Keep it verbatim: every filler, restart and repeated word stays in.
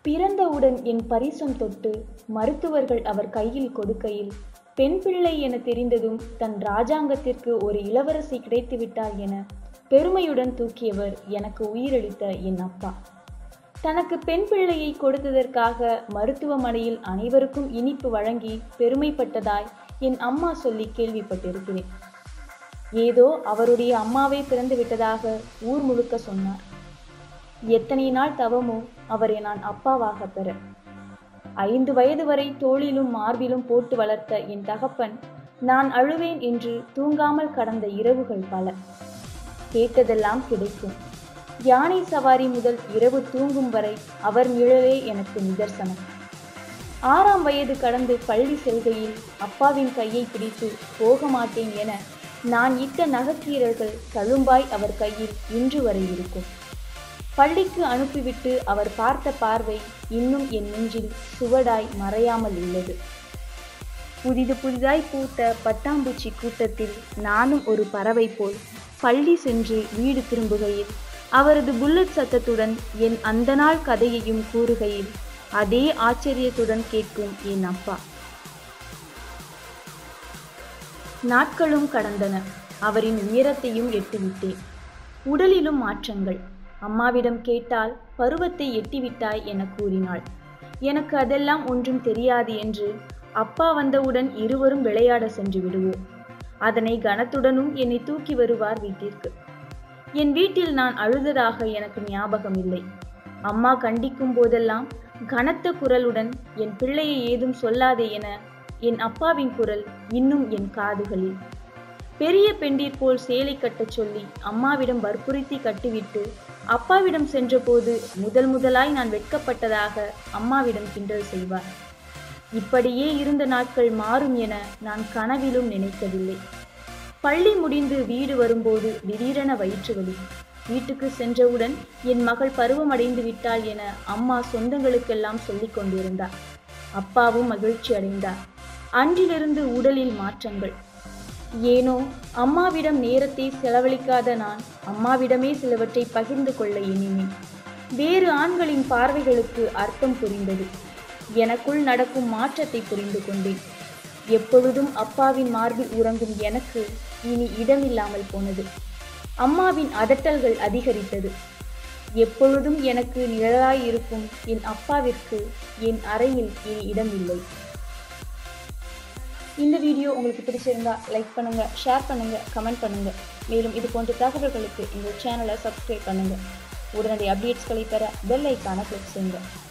பிறந்தவுடன் என் பரிசம் தொட்டு மருத்துவர்கள் அவர் கையில் கொடுக்கையில் பெண் பிள்ளை என தெரிந்ததும் தன் ராஜாங்கத்திற்கு ஒரு இளவரசி கிடைத்துவிட்டார் என பெருமையுடன் தூக்கியவர் எனக்கு உயிரளித்த என் அப்பா. தனக்கு பெண் பிள்ளையை கொடுத்ததற்காக மருத்துவமனையில் அனைவருக்கும் இனிப்பு வழங்கி பெருமைப்பட்டதாய் என் அம்மா சொல்லி கேள்விப்பட்டிருக்கிறேன். ஏதோ அவருடைய அம்மாவே பிறந்து விட்டதாக ஊர் முழுக்க சொன்னார். எத்தனை நாள் தவமோ அவரை நான் அப்பாவாக பெற. ஐந்து வயது வரை தோளிலும் மார்பிலும் போட்டு வளர்த்த என் தகப்பன் நான் அழுவேன் என்று தூங்காமல் கடந்த இரவுகள் பல. கேட்டதெல்லாம் கிடைக்கும். யானை சவாரி முதல் இரவு தூங்கும் வரை அவர் நிழலே எனக்கு நிதர்சனம். ஆறாம் வயது கடந்து பள்ளி செல்கையில் அப்பாவின் கையை பிடித்து போக மாட்டேன் என நான் இட்ட நகைக்கீரல்கள் தழும்பாய் அவர் கையில் இன்று வரை இருக்கும். பள்ளிக்கு அனுப்பிவிட்டு அவர் பார்த்த பார்வை இன்னும் என் நெஞ்சில் சுவடாய் மறையாமல் உள்ளது. புதிது புதிதாய் பூத்த பட்டாம்பூச்சி கூட்டத்தில் நானும் ஒரு பறவை போல் பள்ளி சென்று வீடு திரும்புகையில் அவரது புல்லட் சத்தத்துடன் என் அந்த நாள் கதையையும் கூறுகையில் அதே ஆச்சரியத்துடன் கேட்கும் என் அப்பா. நாட்களும் கடந்தன. அவரின் உயரத்தையும் எட்டிவிட்டேன். உடலிலும் மாற்றங்கள். அம்மாவிடம் கேட்டால் பருவத்தை எட்டிவிட்டாய் என கூறினாள். எனக்கு அதெல்லாம் ஒன்றும் தெரியாது என்று அப்பா வந்தவுடன் இருவரும் விளையாட சென்று விடுவோம். அதனை கனத்துடனும் என்னை தூக்கி வருவார் வீட்டிற்கு. என் வீட்டில் நான் அழுததாக எனக்கு ஞாபகம் இல்லை. அம்மா கண்டிக்கும் போதெல்லாம் கனத்த குரலுடன் என் பிள்ளையை ஏதும் சொல்லாதே என என் அப்பாவின் குரல் இன்னும் என் காதுகளில். பெரிய பெண்டீர் போல் சேலை கட்டச் சொல்லி அம்மாவிடம் வற்புறுத்தி கட்டிவிட்டு அப்பாவிடம் சென்றபோது முதல் முதலாய் நான் வெட்கப்பட்டதாக அம்மாவிடம் கிண்டல் செய்வார். இப்படியே இருந்த நாட்கள் மாறும் என நான் கனவிலும் நினைக்கவில்லை. பள்ளி முடிந்து வீடு வரும்போது திடீரென வயிற்று வலி. வீட்டுக்கு சென்றவுடன் என் மகள் பருவமடைந்து விட்டாள் என அம்மா சொந்தங்களுக்கெல்லாம் சொல்லிக் கொண்டிருந்தார். அப்பாவும் மகிழ்ச்சி அடைந்தார். அன்றிலிருந்து உடலில் மாற்றங்கள். ஏனோ அம்மாவிடம் நேரத்தை செலவழிக்காத நான் அம்மாவிடமே சிலவற்றை பகிர்ந்து கொள்ள எண்ணினேன். வேறு ஆண்களின் பார்வைகளுக்கு அர்த்தம் புரிந்தது. எனக்குள் நடக்கும் மாற்றத்தை புரிந்து கொண்டேன். எப்பொழுதும் அப்பாவின் மார்பில் உறங்கும் எனக்கு இனி இடமில்லாமல் போனது. அம்மாவின் அதட்டல்கள் அதிகரித்தது. எப்பொழுதும் எனக்கு நிழலாயிருக்கும் என் அப்பாவிற்கு என் அறையில் இனி இடமில்லை. இந்த வீடியோ உங்களுக்கு பிடிச்சிருந்தா லைக் பண்ணுங்க, ஷேர் பண்ணுங்க, கமெண்ட் பண்ணுங்க. மேலும் இது போன்ற தகவல்களுக்கு எங்கள் சேனலை சப்ஸ்கிரைப் பண்ணுங்க. உடனடி அப்டேட்ஸ்களை பெற பெல் ஐக்கானை கிளிக் செய்யுங்க.